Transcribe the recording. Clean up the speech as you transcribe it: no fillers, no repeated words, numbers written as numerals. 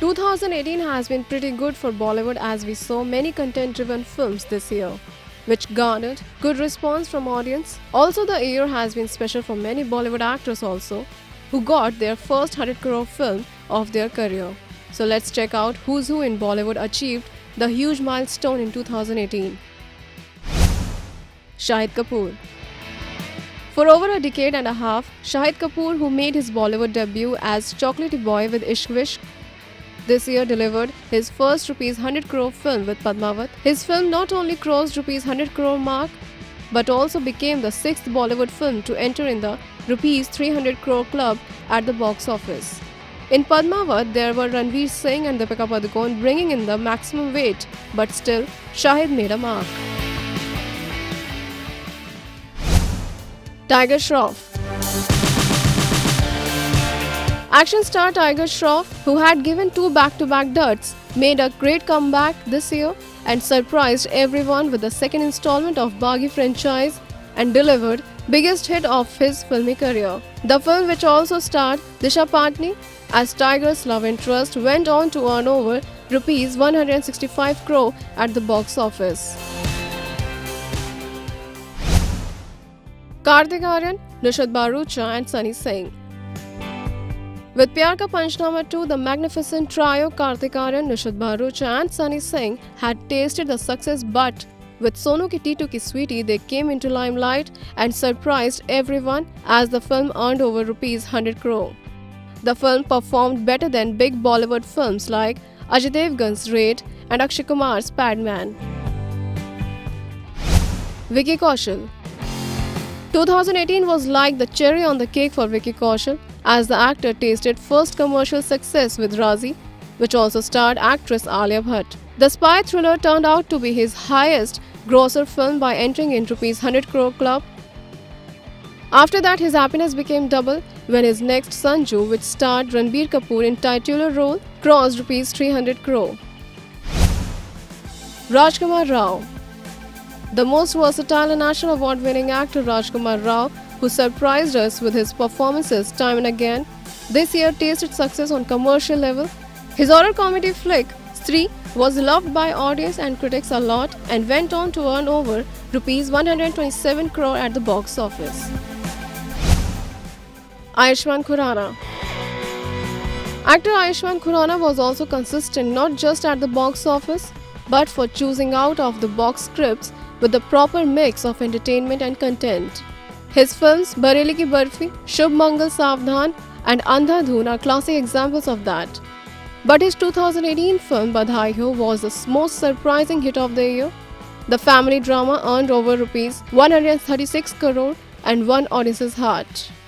2018 has been pretty good for Bollywood as we saw many content-driven films this year, which garnered good response from audience. Also, the year has been special for many Bollywood actors also, who got their first 100 crore film of their career. So let's check out who's who in Bollywood achieved the huge milestone in 2018. Shahid Kapoor. For over a decade and a half, Shahid Kapoor, who made his Bollywood debut as Chocolatey Boy with Ishq Vishk, this year delivered his first ₹100 crore film with Padmavat. His film not only crossed ₹100 crore mark, but also became the 6th Bollywood film to enter in the ₹300 crore club at the box office. In Padmavat, there were Ranveer Singh and Deepika Padukone bringing in the maximum weight, but still, Shahid made a mark. Tiger Shroff. Action star Tiger Shroff, who had given 2 back-to-back duds, made a great comeback this year and surprised everyone with the second installment of Baghi franchise and delivered biggest hit of his filmy career. The film, which also starred Disha Patni as Tiger's love interest, went on to earn over ₹165 crore at the box office. Kartik Aaryan, Nishad Bharucha and Sunny Singh. With Pyar Ka Panchnama 2, the magnificent trio Kartik Aaryan, Nishad Bharucha and Sunny Singh had tasted the success, but with Sonu Ki Titu Ki Sweetie, they came into limelight and surprised everyone as the film earned over ₹100 crore. The film performed better than big Bollywood films like Ajay Devgan's Raid and Akshay Kumar's Padman. Vicky Kaushal. 2018 was like the cherry on the cake for Vicky Kaushal, as the actor tasted first commercial success with Razi, which also starred actress Alia Bhatt. The spy thriller turned out to be his highest grosser film by entering in ₹100 crore club. After that, his happiness became double when his next Sanju, which starred Ranbir Kapoor in titular role, crossed ₹300 crore. Rajkumar Rao. The most versatile and national award-winning actor Rajkumar Rao, who surprised us with his performances time and again, this year tasted success on commercial level. His horror comedy flick, Stree, was loved by audience and critics a lot and went on to earn over ₹127 crore at the box office. Ayushmann Khurrana. Actor Ayushmann Khurrana was also consistent not just at the box office, but for choosing out of the box scripts with the proper mix of entertainment and content. His films Bareli Ki Barfi, Shubh Mangal Savdhan and Andhadhun are classic examples of that. But his 2018 film Badhai Ho was the most surprising hit of the year. The family drama earned over ₹136 crore and won audience's heart.